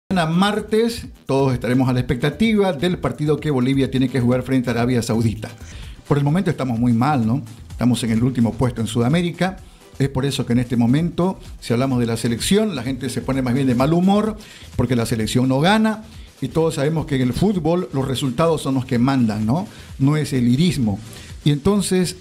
Martes todos estaremos a la expectativa del partido que Bolivia tiene que jugar frente a Arabia Saudita. Por el momento estamos muy mal, ¿no? Estamos en el último puesto en Sudamérica. Es por eso que en este momento, si hablamos de la selección, la gente se pone más bien de mal humor porque la selección no gana. Y todos sabemos que en el fútbol los resultados son los que mandan, ¿no? No es el lirismo. Y entonces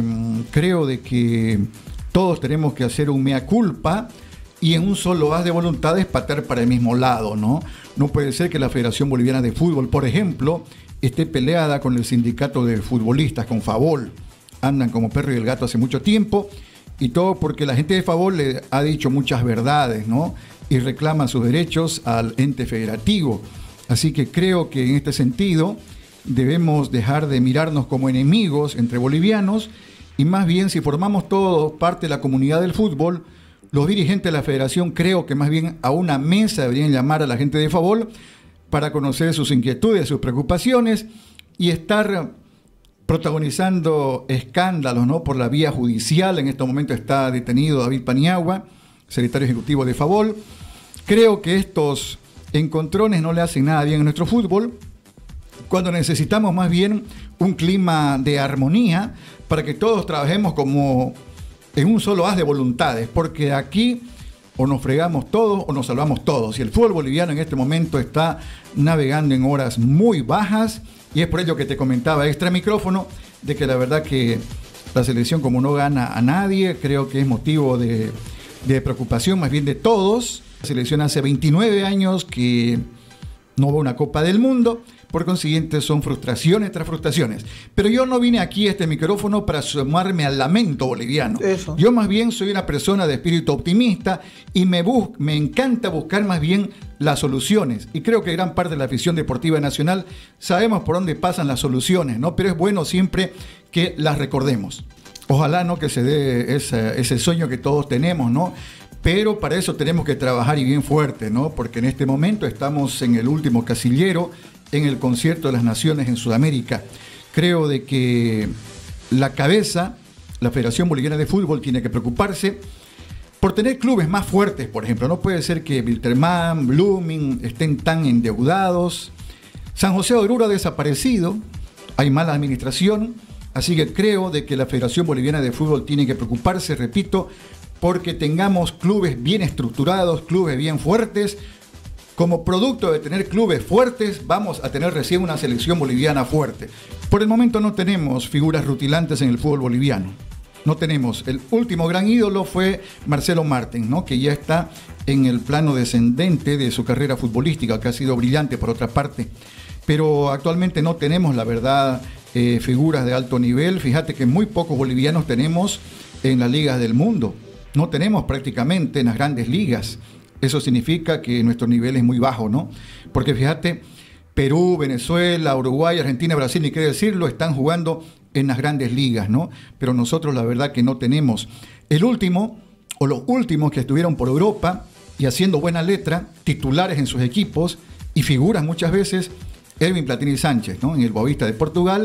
creo de que todos tenemos que hacer un mea culpa y en un solo haz de voluntades patear para el mismo lado, ¿no? No puede ser que la Federación Boliviana de Fútbol, por ejemplo, esté peleada con el sindicato de futbolistas, con Favol. Andan como perro y el gato hace mucho tiempo, y todo porque la gente de Favol le ha dicho muchas verdades, ¿no? Y reclama sus derechos al ente federativo. Así que creo que en este sentido debemos dejar de mirarnos como enemigos entre bolivianos, y más bien, si formamos todos parte de la comunidad del fútbol, los dirigentes de la federación creo que más bien a una mesa deberían llamar a la gente de Favol para conocer sus inquietudes, sus preocupaciones y estar protagonizando escándalos, ¿no? Por la vía judicial. En este momento está detenido David Paniagua, secretario ejecutivo de Favol. Creo que estos encontrones no le hacen nada bien a nuestro fútbol, cuando necesitamos más bien un clima de armonía para que todos trabajemos como en un solo haz de voluntades, porque aquí o nos fregamos todos o nos salvamos todos. Y el fútbol boliviano en este momento está navegando en horas muy bajas, y es por ello que te comentaba extra micrófono de que la verdad que la selección, como no gana a nadie, creo que es motivo de preocupación más bien de todos. La selección hace 29 años que no va a una Copa del Mundo. Por consiguiente, son frustraciones tras frustraciones. Pero yo no vine aquí a este micrófono para sumarme al lamento boliviano. Eso. Yo más bien soy una persona de espíritu optimista y me encanta buscar más bien las soluciones. Y creo que gran parte de la afición deportiva nacional sabemos por dónde pasan las soluciones, ¿no? Pero es bueno siempre que las recordemos. Ojalá, ¿no?, que se dé ese sueño que todos tenemos, ¿no? Pero para eso tenemos que trabajar y bien fuerte, ¿no? Porque en este momento estamos en el último casillero en el concierto de las naciones en Sudamérica. Creo de que la cabeza, la Federación Boliviana de Fútbol, tiene que preocuparse por tener clubes más fuertes, por ejemplo. No puede ser que Wilterman, Blooming estén tan endeudados. San José de Oruro ha desaparecido, hay mala administración, así que creo de que la Federación Boliviana de Fútbol tiene que preocuparse, repito, porque tengamos clubes bien estructurados, clubes bien fuertes. Como producto de tener clubes fuertes, vamos a tener recién una selección boliviana fuerte. Por el momento no tenemos figuras rutilantes en el fútbol boliviano. No tenemos. El último gran ídolo fue Marcelo Martins, ¿no?, que ya está en el plano descendente de su carrera futbolística, que ha sido brillante por otra parte. Pero actualmente no tenemos, la verdad, figuras de alto nivel. Fíjate que muy pocos bolivianos tenemos en las ligas del mundo. No tenemos prácticamente en las grandes ligas. Eso significa que nuestro nivel es muy bajo, ¿no? Porque fíjate, Perú, Venezuela, Uruguay, Argentina, Brasil, ni qué decirlo, están jugando en las grandes ligas, ¿no? Pero nosotros la verdad que no tenemos. El último, o los últimos que estuvieron por Europa y haciendo buena letra, titulares en sus equipos y figuras muchas veces, Erwin Platini Sánchez, ¿no?, en el Boavista de Portugal,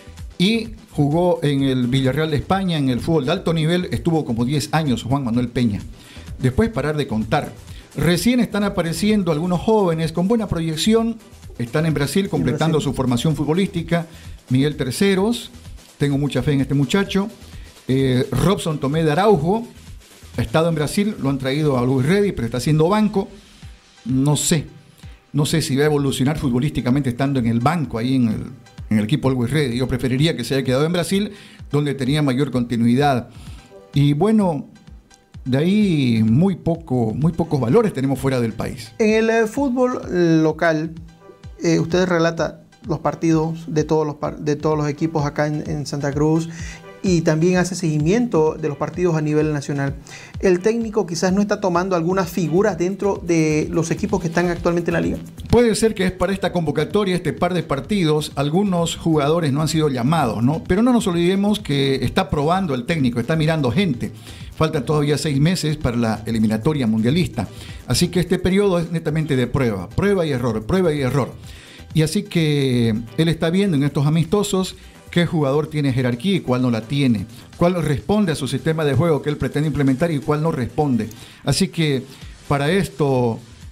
y jugó en el Villarreal de España, en el fútbol de alto nivel, estuvo como 10 años Juan Manuel Peña. Después parar de contar. Recién están apareciendo algunos jóvenes con buena proyección, están en Brasil completando su formación futbolística. Miguel Terceros, tengo mucha fe en este muchacho. Robson Tomé de Araujo, ha estado en Brasil, lo han traído a Luis Ready, pero está haciendo banco. No sé si va a evolucionar futbolísticamente estando en el banco, ahí en el equipo Luis Ready. Yo preferiría que se haya quedado en Brasil, donde tenía mayor continuidad. Y bueno, de ahí muy pocos valores tenemos fuera del país. En el fútbol local, usted relata los partidos de todos los equipos acá en Santa Cruz, y también hace seguimiento de los partidos a nivel nacional. ¿El técnico quizás no está tomando algunas figuras dentro de los equipos que están actualmente en la liga? Puede ser que es para esta convocatoria, este par de partidos, algunos jugadores no han sido llamados, ¿no? Pero no nos olvidemos que está probando el técnico, está mirando gente. Faltan todavía 6 meses para la eliminatoria mundialista. Así que este periodo es netamente de prueba y error, prueba y error. Y así que él está viendo en estos amistosos qué jugador tiene jerarquía y cuál no la tiene, cuál responde a su sistema de juego que él pretende implementar y cuál no responde. Así que para esto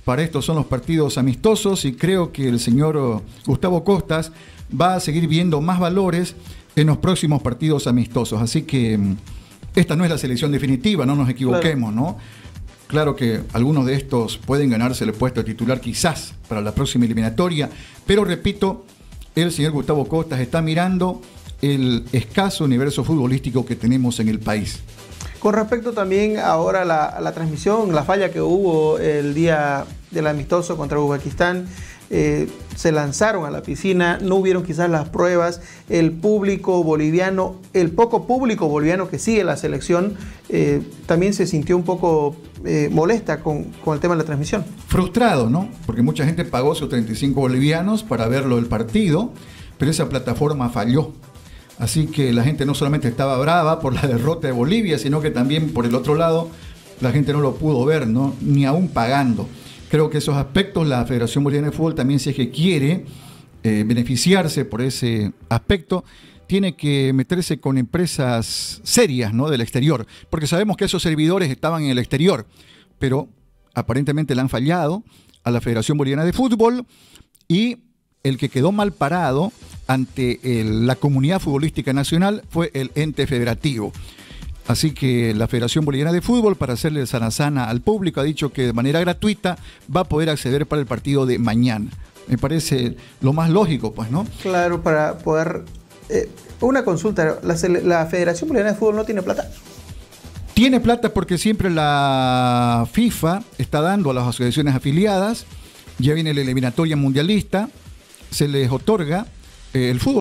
para estos son los partidos amistosos y creo que el señor Gustavo Costas va a seguir viendo más valores en los próximos partidos amistosos. Así que esta no es la selección definitiva, no nos equivoquemos, claro, ¿no? Claro que algunos de estos pueden ganarse el puesto de titular quizás para la próxima eliminatoria, pero repito, el señor Gustavo Costas está mirando el escaso universo futbolístico que tenemos en el país. Con respecto también ahora a la transmisión, la falla que hubo el día del amistoso contra Uzbekistán, se lanzaron a la piscina, no hubieron quizás las pruebas, el público boliviano, el poco público boliviano que sigue la selección, también se sintió un poco molesta con el tema de la transmisión. Frustrado, ¿no? Porque mucha gente pagó sus 35 bolivianos para verlo el partido, pero esa plataforma falló. Así que la gente no solamente estaba brava por la derrota de Bolivia, sino que también por el otro lado la gente no lo pudo ver, ¿no? Ni aún pagando. Creo que esos aspectos la Federación Boliviana de Fútbol también, si es que quiere beneficiarse por ese aspecto, tiene que meterse con empresas serias, ¿no?, del exterior, porque sabemos que esos servidores estaban en el exterior, pero aparentemente le han fallado a la Federación Boliviana de Fútbol, y el que quedó mal parado ante la comunidad futbolística nacional fue el ente federativo. Así que la Federación Boliviana de Fútbol, para hacerle sana al público, ha dicho que de manera gratuita va a poder acceder para el partido de mañana. Me parece lo más lógico, pues, ¿no? Claro, para poder... una consulta, ¿la Federación Boliviana de Fútbol no tiene plata? Tiene plata porque siempre la FIFA está dando a las asociaciones afiliadas, ya viene la eliminatoria mundialista, se les otorga el fútbol.